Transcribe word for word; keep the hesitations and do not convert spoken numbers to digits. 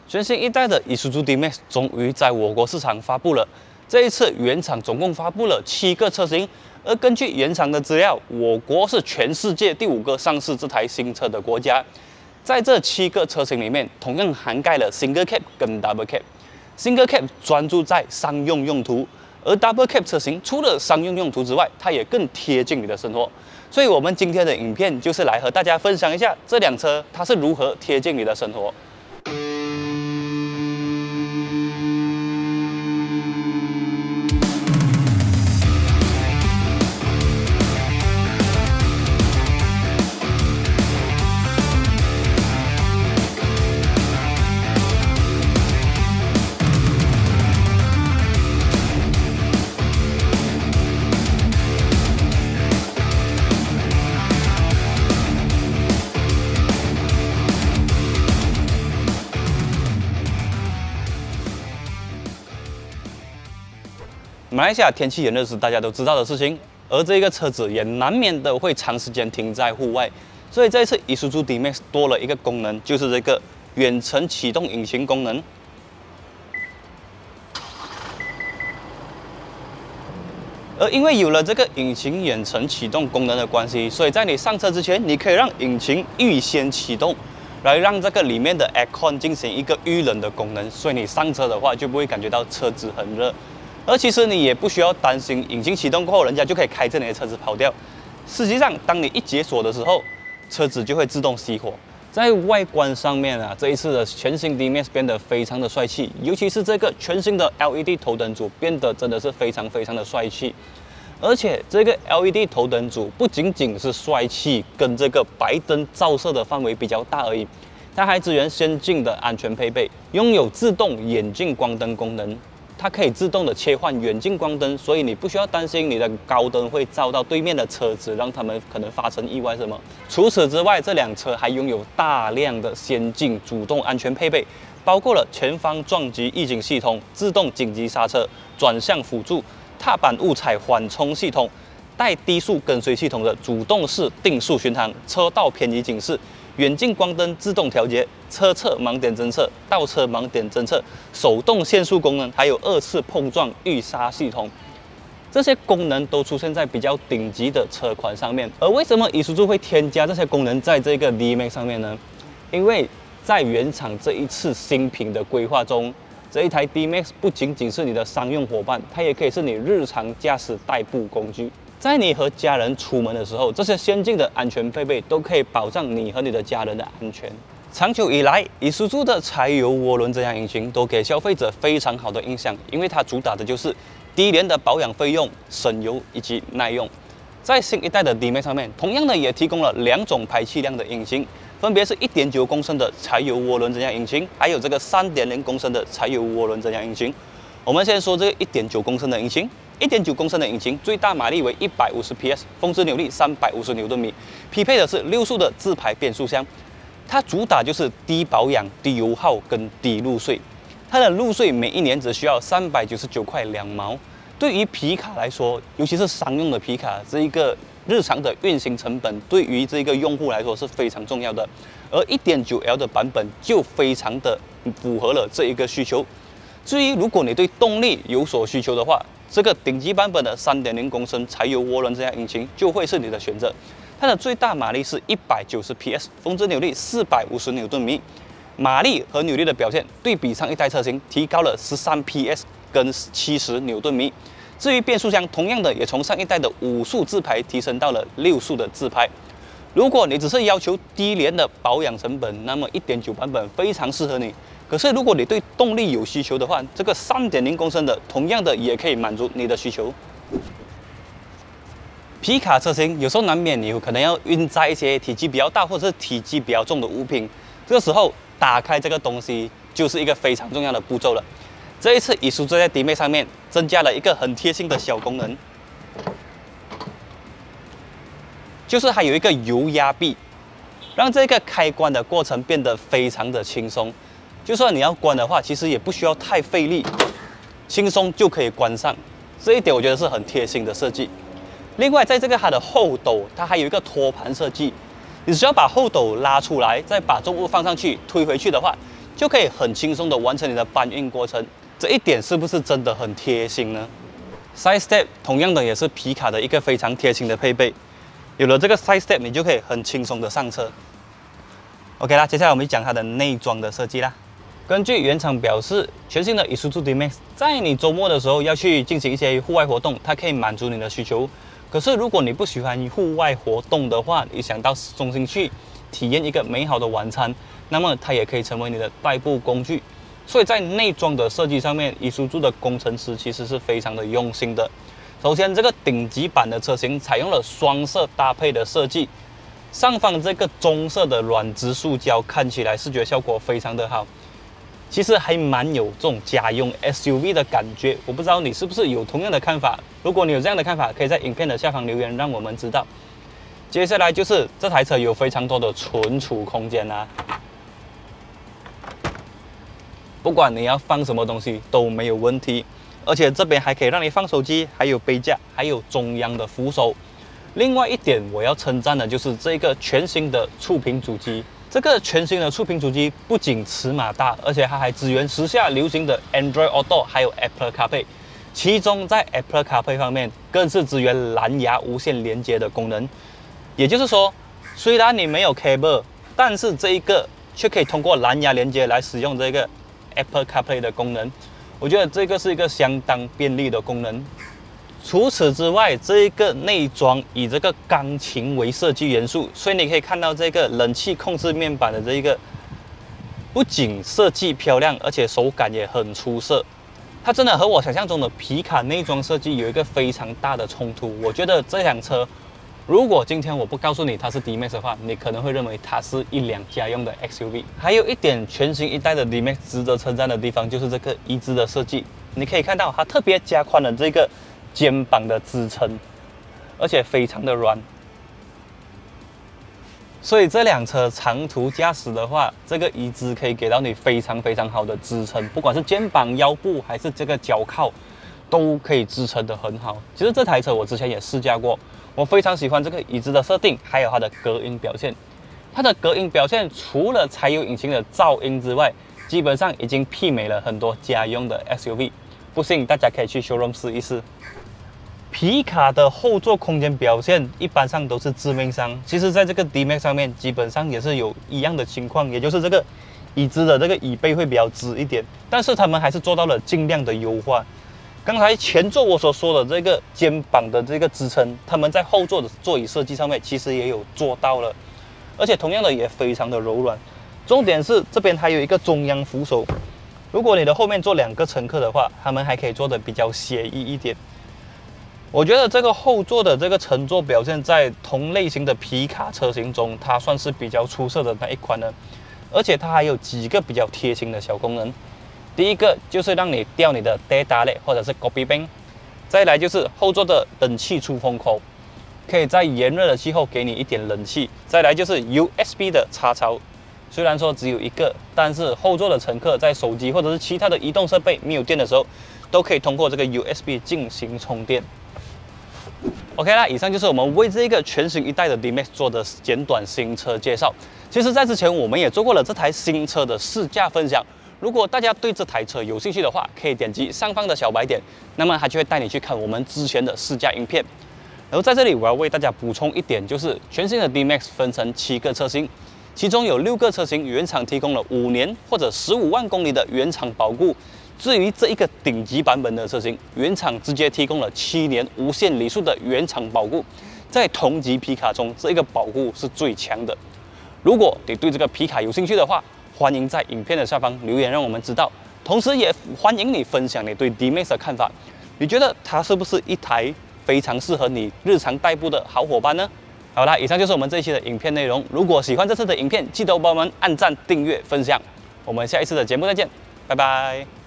全新一代的 Isuzu D-Max 终于在我国市场发布了。这一次原厂总共发布了七个车型，而根据原厂的资料，我国是全世界第五个上市这台新车的国家。在这七个车型里面，同样涵盖了 Single Cab 跟 Double Cab。Single Cab 专注在商用用途，而 Double Cab 车型除了商用用途之外，它也更贴近你的生活。所以，我们今天的影片就是来和大家分享一下这辆车它是如何贴近你的生活。 马来西亚天气炎热是大家都知道的事情，而这个车子也难免的会长时间停在户外，所以这一次 Isuzu D-Max 多了一个功能，就是这个远程启动引擎功能。而因为有了这个引擎远程启动功能的关系，所以在你上车之前，你可以让引擎预先启动，来让这个里面的 Aircon 进行一个预冷的功能，所以你上车的话就不会感觉到车子很热。 而其实你也不需要担心引擎启动过后，人家就可以开着你的车子跑掉。实际上，当你一解锁的时候，车子就会自动熄火。在外观上面啊，这一次的全新 D-Max 变得非常的帅气，尤其是这个全新的 L E D 头灯组变得真的是非常非常的帅气。而且这个 L E D 头灯组不仅仅是帅气，跟这个白灯照射的范围比较大而已，它还支援先进的安全配备，拥有自动远近光灯功能。 它可以自动的切换远近光灯，所以你不需要担心你的高灯会照到对面的车子，让他们可能发生意外什么。除此之外，这辆车还拥有大量的先进主动安全配备，包括了前方撞击预警系统、自动紧急刹车、转向辅助、踏板误踩缓冲系统、带低速跟随系统的主动式定速巡航、车道偏移警示。 远近光灯自动调节、车侧盲点侦测、倒车盲点侦测、手动限速功能，还有二次碰撞预刹系统，这些功能都出现在比较顶级的车款上面。而为什么 Isuzu 会添加这些功能在这个 D-Max 上面呢？因为在原厂这一次新品的规划中，这一台 D-Max 不仅仅是你的商用伙伴，它也可以是你日常驾驶代步工具。 在你和家人出门的时候，这些先进的安全配备都可以保障你和你的家人的安全。长久以来，Isuzu的柴油涡轮增压引擎都给消费者非常好的印象，因为它主打的就是低廉的保养费用、省油以及耐用。在新一代的 D-Max 上面，同样的也提供了两种排气量的引擎，分别是 一点九公升的柴油涡轮增压引擎，还有这个 三点零公升的柴油涡轮增压引擎。我们先说这个 一点九公升的引擎。 一点九公升的引擎最大马力为一百五十匹 S， 峰值扭力三百五十牛顿米，匹配的是六速的自排变速箱。它主打就是低保养、低油耗跟低路税。它的路税每一年只需要三百九十九块两毛。对于皮卡来说，尤其是商用的皮卡，这一个日常的运行成本对于这个用户来说是非常重要的。而 一点九 L 的版本就非常的符合了这一个需求。至于如果你对动力有所需求的话， 这个顶级版本的 三点零公升柴油涡轮增压引擎就会是你的选择。它的最大马力是一百九十匹 S， 峰值扭力四百五十牛顿米。马力和扭力的表现对比上一代车型提高了十三匹 S 跟七十牛顿米。至于变速箱，同样的也从上一代的五速自排提升到了六速的自排。如果你只是要求低廉的保养成本，那么 一点九 版本非常适合你。 可是，如果你对动力有需求的话，这个 三点零公升的同样的也可以满足你的需求。皮卡车型有时候难免你有可能要运载一些体积比较大或者是体积比较重的物品，这个时候打开这个东西就是一个非常重要的步骤了。这一次 Isuzu在 D-Max 上面增加了一个很贴心的小功能，就是还有一个油压臂，让这个开关的过程变得非常的轻松。 就算你要关的话，其实也不需要太费力，轻松就可以关上。这一点我觉得是很贴心的设计。另外，在这个它的后斗，它还有一个托盘设计，你只要把后斗拉出来，再把重物放上去，推回去的话， 就可以很轻松的完成你的搬运过程。这一点是不是真的很贴心呢？ Side step 同样的也是皮卡的一个非常贴心的配备。有了这个 side step， 你就可以很轻松的上车。OK 啦，接下来我们讲它的内装的设计啦。根据原厂表示，全新的 Isuzu D-Max 在你周末的时候要去进行一些户外活动，它可以满足你的需求。可是如果你不喜欢户外活动的话，你想到市中心去体验一个美好的晚餐，那么它也可以成为你的代步工具。所以在内装的设计上面，Isuzu的工程师其实是非常的用心的。首先，这个顶级版的车型采用了双色搭配的设计，上方这个棕色的软质塑胶看起来视觉效果非常的好。其实还蛮有这种家用 S U V 的感觉，我不知道你是不是有同样的看法？如果你有这样的看法，可以在影片的下方留言，让我们知道。接下来就是这台车有非常多的存储空间啊，不管你要放什么东西都没有问题，而且这边还可以让你放手机，还有杯架，还有中央的扶手。另外一点我要称赞的就是这个全新的触屏主机。这个全新的触屏主机不仅尺码大，而且它还支援时下流行的 Android Auto 还有 Apple CarPlay。其中在 Apple CarPlay 方面，更是支援蓝牙无线连接的功能。也就是说，虽然你没有 cable， 但是这一个却可以通过蓝牙连接来使用这个 Apple CarPlay 的功能。我觉得这个是一个相当便利的功能。除此之外，这一个内装以这个钢琴为设计元素，所以你可以看到这个冷气控制面板的这一个，不仅设计漂亮，而且手感也很出色。它真的和我想象中的皮卡内装设计有一个非常大的冲突。我觉得这辆车，如果今天我不告诉你它是 D-Max 的话，你可能会认为它是一辆家用的 X U V。还有一点全新一代的 D-Max 值得称赞的地方，就是这个椅子的设计。你可以看到它特别加宽了这个肩膀的支撑，而且非常的软。所以这辆车长途驾驶的话，这个椅子可以给到你非常非常好的支撑，不管是肩膀、腰部还是这个脚靠，都可以支撑得很好。其实这台车我之前也试驾过，我非常喜欢这个椅子的设定，还有它的隔音表现。它的隔音表现除了柴油引擎的噪音之外，基本上已经媲美了很多家用的 S U V。不信大家可以去 showroom 试一试。皮卡的后座空间表现一般上都是致命伤，其实在这个 D-Max 上面基本上也是有一样的情况，也就是这个椅子的这个椅背会比较直一点，但是他们还是做到了尽量的优化。刚才前座我所说的这个肩膀的这个支撑，他们在后座的座椅设计上面其实也有做到了，而且同样的也非常的柔软。重点是这边还有一个中央扶手，如果你的后面坐两个乘客的话，他们还可以坐得比较写意一点。我觉得这个后座的这个乘坐表现，在同类型的皮卡车型中，它算是比较出色的那一款了。而且它还有几个比较贴心的小功能。第一个就是让你吊你的 data 类或者是 copy bank， 再来就是后座的冷气出风口，可以在炎热的气候给你一点冷气。再来就是 U S B 的插槽，虽然说只有一个，但是后座的乘客在手机或者是其他的移动设备没有电的时候，都可以通过这个 U S B 进行充电。OK 啦，以上就是我们为这个全新一代的 D-Max 做的简短新车介绍。其实，在之前我们也做过了这台新车的试驾分享。如果大家对这台车有兴趣的话，可以点击上方的小白点，那么它就会带你去看我们之前的试驾影片。然后在这里，我要为大家补充一点，就是全新的 D-Max 分成七个车型，其中有六个车型原厂提供了五年或者十五万公里的原厂保固。至于这一个顶级版本的车型，原厂直接提供了七年无限里数的原厂保固，在同级皮卡中，这一个保固是最强的。如果你对这个皮卡有兴趣的话，欢迎在影片的下方留言让我们知道，同时也欢迎你分享你对 D-Max 的看法。你觉得它是不是一台非常适合你日常代步的好伙伴呢？好啦，以上就是我们这一期的影片内容。如果喜欢这次的影片，记得帮我们按赞、订阅、分享。我们下一次的节目再见，拜拜。